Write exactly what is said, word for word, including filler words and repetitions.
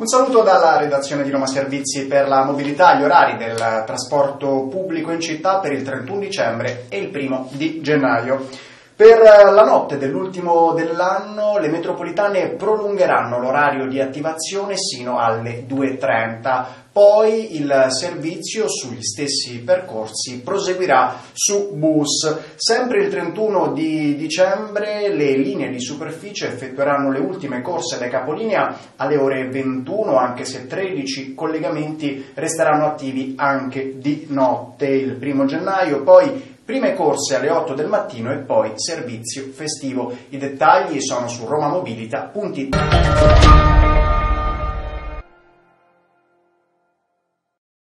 Un saluto dalla redazione di Roma Servizi per la mobilità, gli orari del trasporto pubblico in città per il trentuno dicembre e il primo di gennaio. Per la notte dell'ultimo dell'anno le metropolitane prolungheranno l'orario di attivazione sino alle due e trenta, poi il servizio sugli stessi percorsi proseguirà su bus. Sempre il trentuno di dicembre le linee di superficie effettueranno le ultime corse da capolinea alle ore ventuno, anche se tredici collegamenti resteranno attivi anche di notte. Il primo gennaio poi prime corse alle otto del mattino e poi servizio festivo. I dettagli sono su romamobilita punto it.